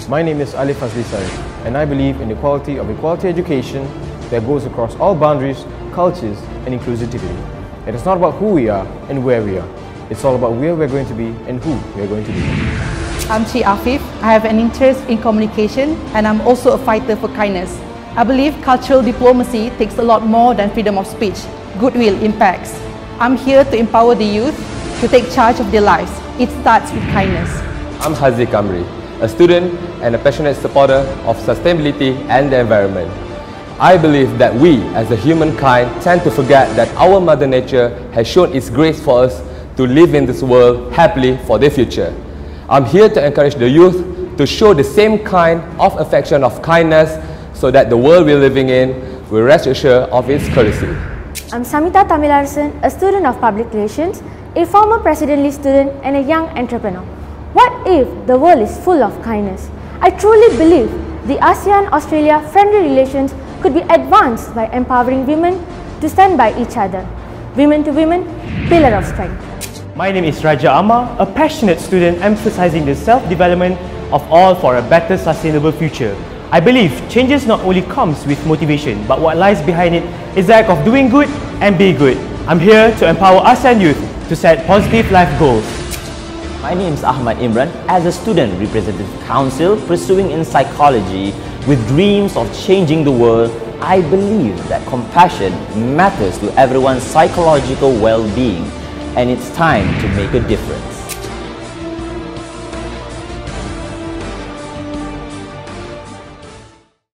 My name is Ali Fazli Sari, and I believe in the quality of equality education that goes across all boundaries, cultures, and inclusivity. It is not about who we are and where we are. It's all about where we're going to be and who we're going to be. I'm Chi Afif. I have an interest in communication and I'm also a fighter for kindness. I believe cultural diplomacy takes a lot more than freedom of speech. Goodwill impacts. I'm here to empower the youth to take charge of their lives. It starts with kindness. I'm Haziq Kamri, a student and a passionate supporter of sustainability and the environment. I believe that we, as a humankind, tend to forget that our Mother Nature has shown its grace for us to live in this world happily for their future. I'm here to encourage the youth to show the same kind of affection of kindness so that the world we're living in will rest assured of its courtesy. I'm Samita Tamilarsan, a student of Public Relations, a former President Lee student and a young entrepreneur. What if the world is full of kindness? I truly believe the ASEAN-Australia friendly relations could be advanced by empowering women to stand by each other. Women to women, pillar of strength. My name is Raja Amar, a passionate student emphasizing the self-development of all for a better sustainable future. I believe changes not only comes with motivation, but what lies behind it is the act of doing good and be good. I'm here to empower ASEAN youth to set positive life goals. My name is Ahmad Imran. As a student representative council pursuing in psychology with dreams of changing the world, I believe that compassion matters to everyone's psychological well-being, and it's time to make a difference.